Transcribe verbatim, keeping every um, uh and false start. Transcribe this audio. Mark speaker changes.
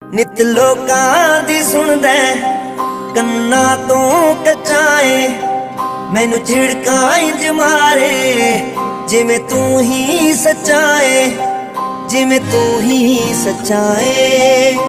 Speaker 1: नित लोकां दी सुनदा कन्ना तो कचाए, मैनू झिड़कां इंज मारे जिवें तू ही सच्चाए, जिवें तू ही सच्चाए।